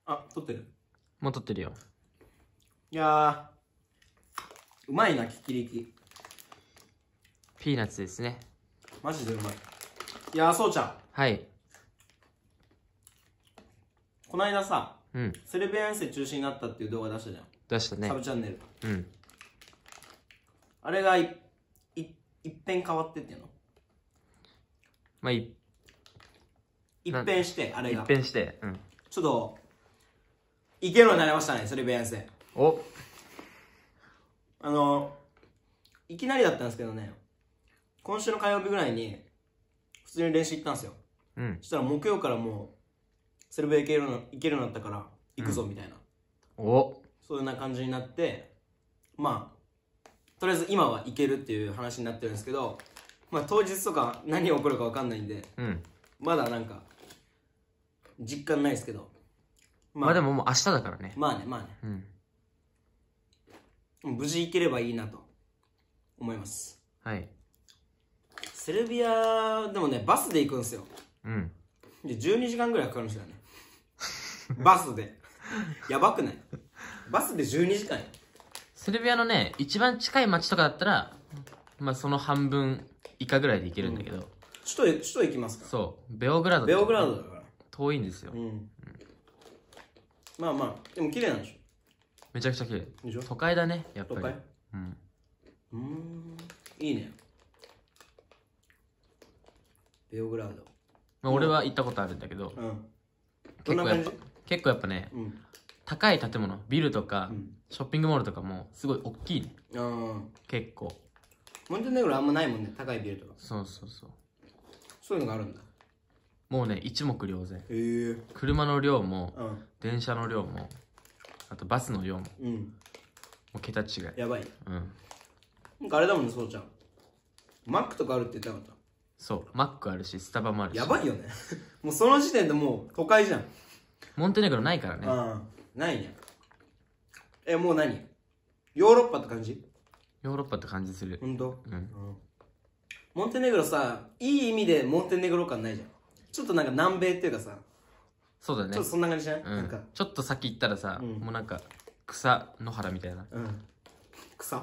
あ、撮ってる。 もう撮ってるよ。 いやー、うまいな、キキリキ。 ピーナッツですね。 マジでうまい。いやー、そうちゃん。 はい。 この間さ、 うん。 セルビア遠征中止になったっていう動画出したじゃん。 出したね。 サブチャンネル。 うん。 あれが一変変わってっていうの。 まあ、 一変して、あれが。 一変して。うん。 ちょっと、いけるようになりましたね、セルビア遠征。 お、 いきなりだったんですけどね、今週の火曜日ぐらいに、普通に練習行ったんですよ。 うん。 そしたら木曜からもう、セルビア行けるようになったから、行くぞみたいな。 お、 そういうな感じになって、まあ、とりあえず今は行けるっていう話になってるんですけど、まあ当日とか何が起こるか分かんないんで、 うん。 まだなんか、実感ないですけど。 まあでももう明日だからね。 まあね、まあね。 うん。 無事行ければいいなと思います。 はい。 セルビアでもね、バスで行くんですよ。 うん。 で、12時間ぐらいかかるんですよね。バスで。やばくない？バスで12時間よ。 セルビアのね、一番近い町とかだったら、まあその半分以下ぐらいで行けるんだけど。 首都行きますか？ そう。ベオグラード。 ベオグラードだから。 遠いんですよ。 まあまあ、でも綺麗なんでしょ？ めちゃくちゃ綺麗。 でしょ？ 都会だね、やっぱり。 都会？ うん。 いいね。ベオグラード。 まあ俺は行ったことあるんだけど、 どんな感じ？ 結構やっぱね、高い建物、ビルとか、ショッピングモールとかもすごい大きいね。結構。 モンテネグロあんまないもんね、高いビルとか。 そうそうそう。 そういうのがあるんだ。 もうね、一目瞭然。 へえ。 車の量も、電車の量も、あとバスの量も、もう桁違い。 やばい。 うん。 なんかあれだもんね、そうちゃん。マックとかあるって言ってなかった？ そう、マックあるし、スタバもあるし。 やばいよね。もうその時点でもう都会じゃん。 モンテネグロないからね。 ないね。もう何？ヨーロッパって感じ？ ヨーロッパって感じする。 ほんと？ うん。 モンテネグロさ、いい意味でモンテネグロ感ないじゃん。ちょっとなんか南米っていうかさ、 そうだね。 ちょっとそんな感じじゃない？ なんかちょっと先行ったらさ、もうなんか草野原みたいな。 草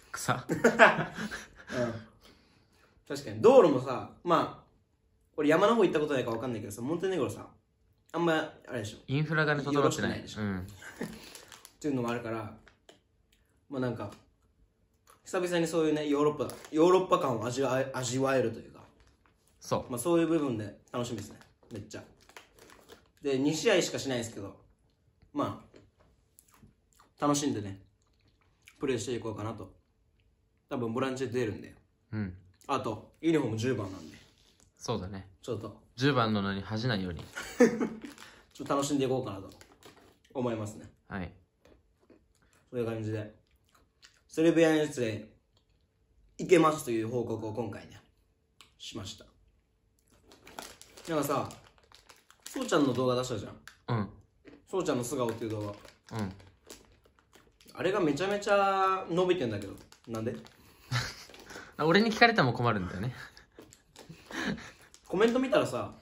確かに道路もさ、まあ俺山の方行ったことないか分かんないけどさ、モンテネグロさ、あんまあれでしょ、 インフラがね整ってない。 でしょっていうのもあるから、まあなんか久々にそういうねヨーロッパ感を味わえるというか、 そう、 まあそういう部分で楽しみですね、めっちゃ。で2試合しかしないですけど、まあ楽しんでねプレーしていこうかなと。多分ボランチで出るんで、あとユニフォーム10番なんで、 そうだね、 ちょっと 10番ののに恥じないようにちょっと楽しんでいこうかなと思いますね。 はい。 そういう感じでセルビア遠征行けますという報告を今回ねしました。なんかさ、そうちゃんの動画出したじゃん。そうちゃんの素顔っていう動画。あれがめちゃめちゃ伸びてんだけど、なんで？ 俺に聞かれても困るんだよね。 コメント見たらさ、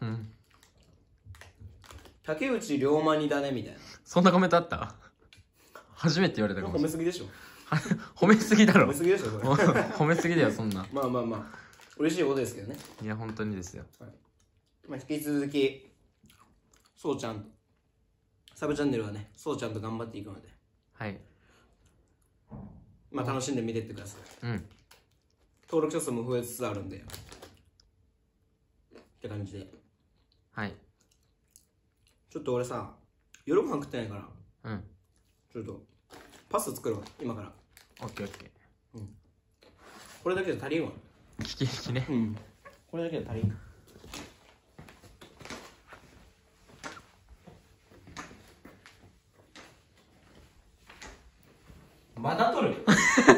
竹内涼真似だねみたいな。 そんなコメントあった？初めて言われたかもしれない。 褒めすぎでしょ。 褒めすぎだろ。 褒めすぎでしょ、 褒めすぎだよ、そんな。 まあまあまあ、嬉しいことですけどね。 いや、本当にですよ。 まあ、引き続き、そうちゃんと、サブチャンネルはね、そうちゃんと頑張っていくので、 はい。 まあ楽しんで見てってください。登録者数も増えつつあるんで、って感じで。 はい。 ちょっと俺さ、夜ご飯食ってないから、ちょっと、パス作るわ、今から。 オッケーオッケー。 これだけで足りんわ。 聞き聞きね。 これだけで足りん。まだ取る